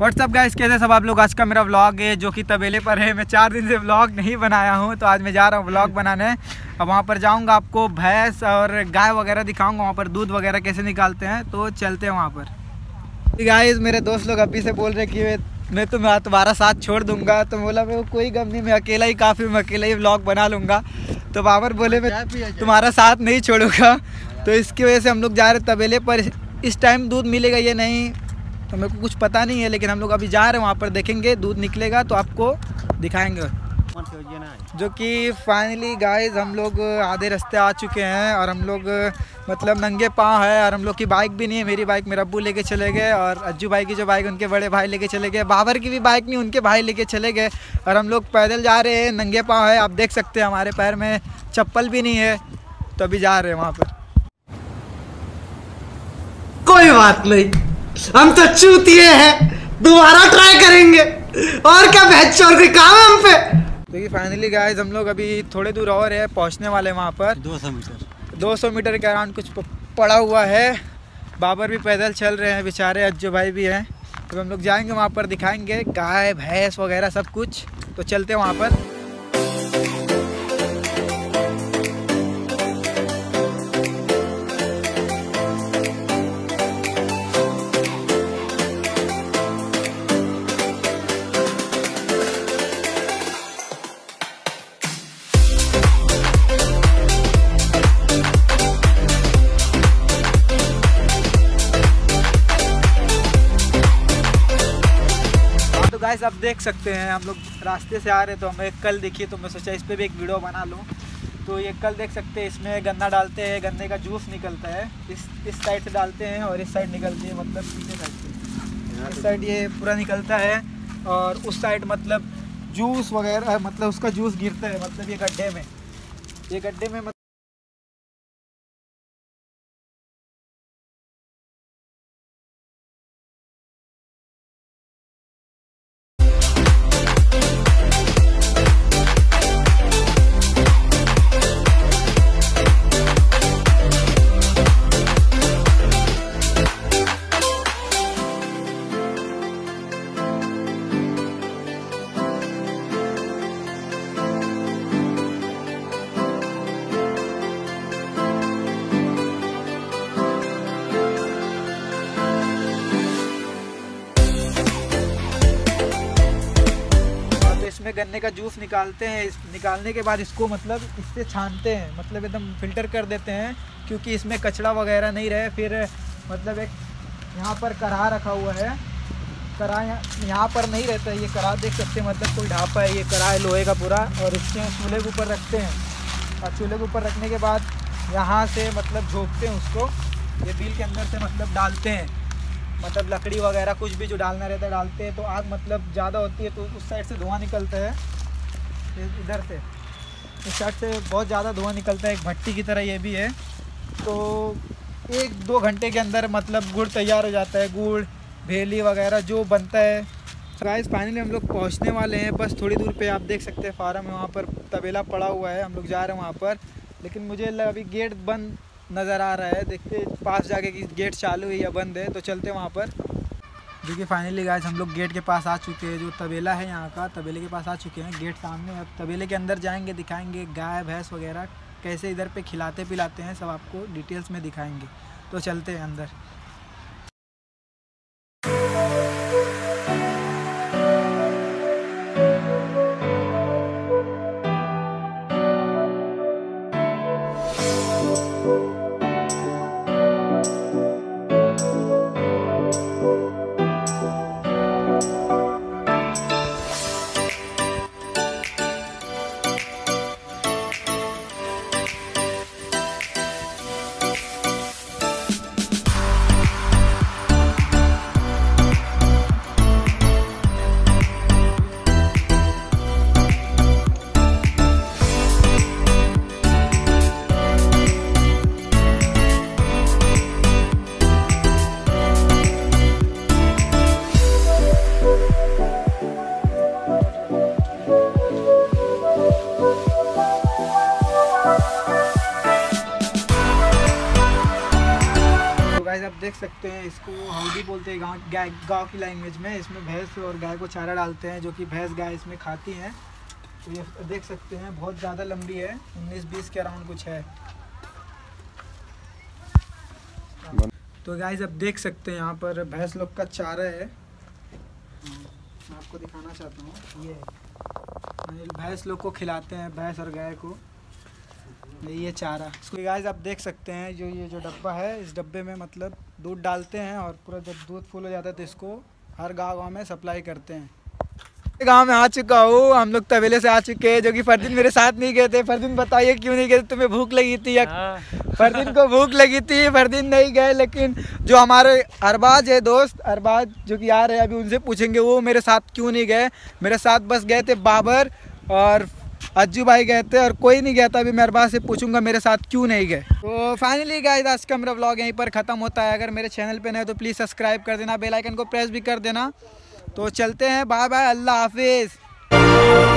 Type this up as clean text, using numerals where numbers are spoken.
WhatsApp guys, कैसे सब आप लोग। आज का मेरा व्लॉग है जो कि तबेले पर है। मैं 4 दिन से व्लॉग नहीं बनाया हूँ, तो आज मैं जा रहा हूँ व्लॉग बनाने। अब वहाँ पर जाऊँगा, आपको भैंस और गाय वगैरह दिखाऊँगा, वहाँ पर दूध वगैरह कैसे निकालते हैं। तो चलते हैं वहाँ पर। गाइस मेरे दोस्त लोग अभी से बोल रहे कि मैं तुम्हारा साथ छोड़ दूंगा। तो बोला मैं कोई गम नहीं, मैं अकेला ही काफ़ी, मैं अकेला ही व्लॉग बना लूँगा। तो बाबर बोले मैं तुम्हारा साथ नहीं छोड़ूंगा। तो इसकी वजह से हम लोग जा रहे तबेले पर। इस टाइम दूध मिलेगा या नहीं तो मेरे को कुछ पता नहीं है, लेकिन हम लोग अभी जा रहे हैं वहाँ पर, देखेंगे दूध निकलेगा तो आपको दिखाएंगे। जो कि फाइनली गाइस हम लोग आधे रास्ते आ चुके हैं और हम लोग मतलब नंगे पाँव है। और हम लोग की बाइक भी नहीं है, मेरी बाइक मेरे अब्बू लेके चले गए और अज्जू भाई की जो बाइक उनके बड़े भाई लेके चले गए। बाबर की भी बाइक नहीं, उनके भाई लेके चले गए। और हम लोग पैदल जा रहे हैं, नंगे पाँव है। आप देख सकते हैं हमारे पैर में चप्पल भी नहीं है, तो अभी जा रहे हैं वहाँ पर। कोई बात नहीं, हम तो चूतिए हैं, दोबारा ट्राई करेंगे। और क्या बहस चोर कोई काम है हम पे। देखिए फाइनली गाइस हम लोग अभी थोड़े दूर और है, पहुंचने वाले हैं वहाँ पर। 200 मीटर के अराउंड कुछ पड़ा हुआ है। बाबर भी पैदल चल रहे हैं बेचारे, अज्जू भाई भी हैं। तो हम लोग जाएंगे वहाँ पर, दिखाएंगे गाय भैंस वगैरह सब कुछ। तो चलते हैं वहाँ पर। गाइस आप देख सकते हैं हम लोग रास्ते से आ रहे, तो हमें कल दिखी, तो मैं सोचा इस पर भी एक वीडियो बना लूँ। तो ये कल देख सकते हैं, इसमें गन्ना डालते हैं, गन्ने का जूस निकलता है। इस साइड से डालते हैं और इस साइड निकलती है, मतलब पीछे साइड से इस साइड ये पूरा निकलता है। और उस साइड मतलब जूस वगैरह, मतलब उसका जूस गिरता है, मतलब ये गड्ढे में इसमें गन्ने का जूस निकालते हैं। निकालने के बाद इसको मतलब इससे छानते हैं, मतलब एकदम फिल्टर कर देते हैं, क्योंकि इसमें कचरा वगैरह नहीं रहे। फिर मतलब एक यहाँ पर कढ़ा रखा हुआ है, कढ़ा यहाँ पर नहीं रहता है। ये कढ़ा देख सकते हैं, मतलब कोई ढापा है, ये कढ़ा है लोहे का पूरा। और इसके चूल्हे के ऊपर रखते हैं, और चूल्हे के ऊपर रखने के बाद यहाँ से मतलब झोंकते हैं उसको, ये बिल के अंदर से मतलब डालते हैं, मतलब लकड़ी वगैरह कुछ भी जो डालना रहता है डालते हैं। तो आग मतलब ज़्यादा होती है तो उस साइड से धुआं निकलता है, इधर से इस साइड से बहुत ज़्यादा धुआं निकलता है, एक भट्टी की तरह ये भी है। तो 1-2 घंटे के अंदर मतलब गुड़ तैयार हो जाता है, गुड़ भेली वगैरह जो बनता है। गाइस फाइनली हम लोग पहुंचने वाले हैं, बस थोड़ी दूर पे आप देख सकते हैं फार्म है, वहाँ पर तबेला पड़ा हुआ है। हम लोग जा रहे हैं वहाँ पर, लेकिन मुझे अभी गेट बंद नज़र आ रहा है। देखते पास जाके कि गेट चालू है या बंद है, तो चलते हैं वहाँ पर। देखिए फाइनली गाइस हम लोग गेट के पास आ चुके हैं, जो तबेला है यहाँ का, तबेले के पास आ चुके हैं। गेट सामने, अब तबेले के अंदर जाएंगे, दिखाएंगे गाय भैंस वगैरह कैसे इधर पे खिलाते पिलाते हैं, सब आपको डिटेल्स में दिखाएंगे। तो चलते हैं अंदर। देख सकते हैं, इसको हाउडी बोलते हैं गाँव की लैंग्वेज में। इसमें भैंस और गाय को चारा डालते हैं, जो कि भैंस गाय इसमें खाती हैं। तो ये देख सकते हैं बहुत ज़्यादा लंबी है, 19-20 के अराउंड कुछ है। तो गाइस अब देख सकते हैं यहाँ पर भैंस लोग का चारा है, मैं आपको दिखाना चाहता हूँ। ये भैंस लोग को खिलाते हैं, भैंस और गाय को, ये चारा। इसको गाइस आप देख सकते हैं, ये जो डब्बा है, इस डब्बे में मतलब दूध डालते हैं और पूरा जब दूध फुल हो जाता है तो इसको हर गाँव में सप्लाई करते हैं। गांव में आ चुका हूँ, हम लोग तबेले से आ चुके हैं, जो कि फरदीन मेरे साथ नहीं गए थे। फरदीन बताइए क्यों नहीं गए? तुम्हें भूख लगी थी या? फरदीन को भूख लगी थी, फरदीन नहीं गए। लेकिन जो हमारे अरबाज है दोस्त, अरबाज जो कि आ रहे हैं अभी, उनसे पूछेंगे वो मेरे साथ क्यों नहीं गए। मेरे साथ बस गए थे बाबर और अज्जू भाई गए थे और कोई नहीं गया था। अभी मैं अरबाज से पूछूंगा मेरे साथ क्यों नहीं गए। तो फाइनली गाइस आज का मेरा व्लॉग यहीं पर ख़त्म होता है। अगर मेरे चैनल पे नए तो प्लीज़ सब्सक्राइब कर देना, बेल आइकन को प्रेस भी कर देना। तो चलते हैं, बाय बाय, अल्लाह हाफिज़।